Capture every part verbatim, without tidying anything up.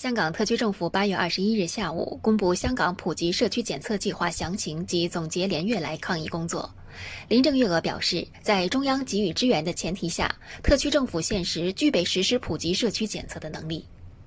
香港特区政府八月二十一日下午公布香港普及社区检测计划详情及总结连月来抗疫工作。林郑月娥表示，在中央给予支援的前提下，特区政府现时具备实施普及社区检测的能力。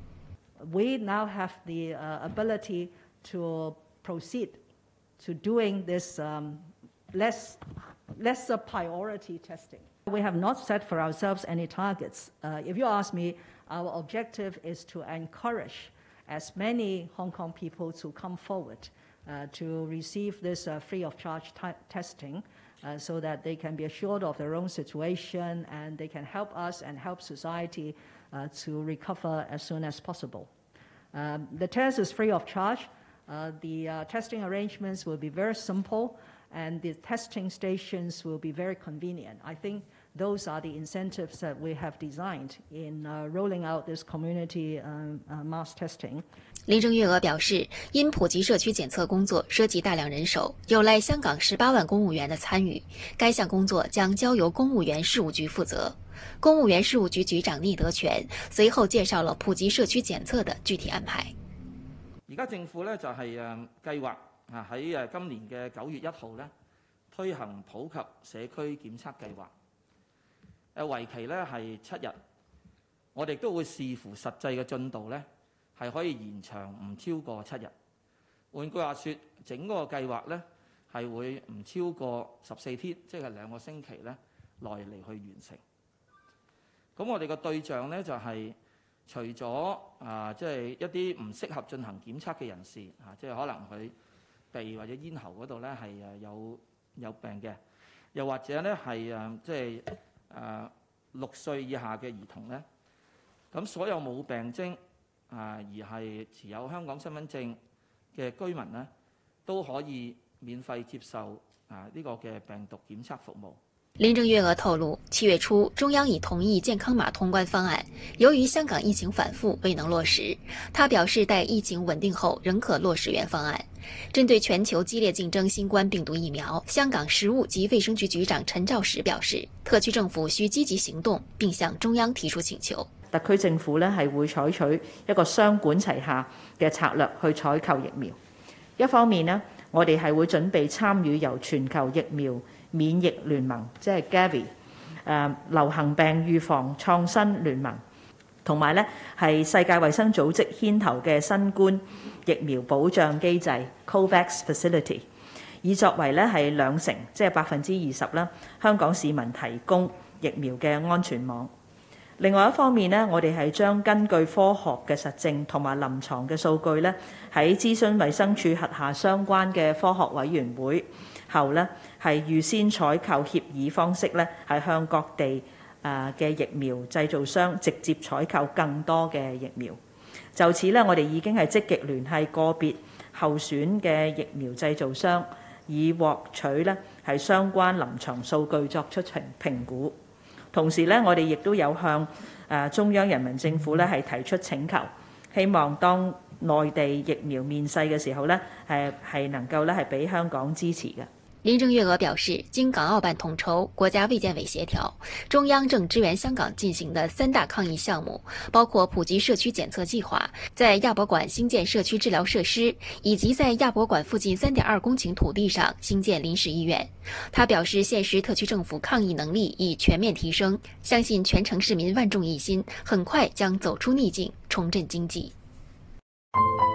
We now have the uh, ability to proceed to doing this um, less lesser priority testing. We have not set for ourselves any targets. Uh, if you ask me, our objective is to encourage as many Hong Kong people to come forward uh, to receive this uh, free of charge t- testing uh, so that they can be assured of their own situation and they can help us and help society uh, to recover as soon as possible. Um, the test is free of charge. Uh, the uh, testing arrangements will be very simple and the testing stations will be very convenient. I think those are the incentives that we have designed in uh, rolling out this community uh, uh, mass testing. 林郑月娥表示，因普及社区检测工作涉及大量人手，有赖香港十八万公务员的参与，该项工作将交由公务员事务局负责。公務員事務局局長聶德權隨後介紹了普及社區檢測的具體安排。 而家政府咧就係誒計劃啊喺誒今年嘅九月一號咧推行普及社區檢測計劃，誒為期咧係七日。我哋都會視乎實際嘅進度咧係可以延長唔超過七日。換句話説，整個計劃咧係會唔超過十四天，即係兩個星期咧內嚟去完成。咁我哋個對象咧就係、是、除咗啊，即、就、係、是、一啲唔適合進行檢測嘅人士啊，即、就、係、是、可能佢鼻或者咽喉嗰度咧係誒有有病嘅，又或者咧係誒即係誒六歲以下嘅兒童咧，咁所有冇病徵啊而係持有香港身份證嘅居民咧，都可以免費接受啊呢個嘅病毒檢測服務。 林郑月娥透露，七月初中央已同意健康码通关方案，由于香港疫情反复未能落实，他表示待疫情稳定后仍可落实原方案。针对全球激烈竞争新冠病毒疫苗，香港食物及卫生局局长陈肇始表示，特區政府需積極行動，並向中央提出請求。 特區政府咧係會採取一個雙管齊下嘅策略去採購疫苗。一方面呢，我哋係會準備參與由全球疫苗免疫聯盟，即係 Gavi 誒流行病預防創新聯盟，同埋咧係世界衛生組織牽頭嘅新冠疫苗保障機制 COVAX Facility， 以作為咧係兩成，即係百分之二十啦，香港市民提供疫苗嘅安全網。另外一方面呢，我哋係將根據科學嘅實證同埋臨床嘅數據咧，喺諮詢衛生署轄下相關嘅科學委員會後咧，係預先採購協議方式咧，係向各地誒嘅疫苗製造商直接採購更多嘅疫苗。就此咧，我哋已經係積極聯繫個別候選嘅疫苗製造商，以獲取咧係相關臨床數據作出評評估。同時咧，我哋亦都有向誒中央人民政府咧係提出請求，希望當內地疫苗面世嘅時候咧，係係能夠咧係俾香港支持嘅。 林郑月娥表示，經港澳辦統籌、國家衛健委協調，中央正支援香港進行的三大抗疫項目，包括普及社區檢測計劃、在亞博館興建社區治療設施，以及在亞博館附近三點二公頃土地上興建臨時醫院。他表示，現時特區政府抗疫能力已全面提升，相信全城市民萬眾一心，很快將走出逆境，重振經濟。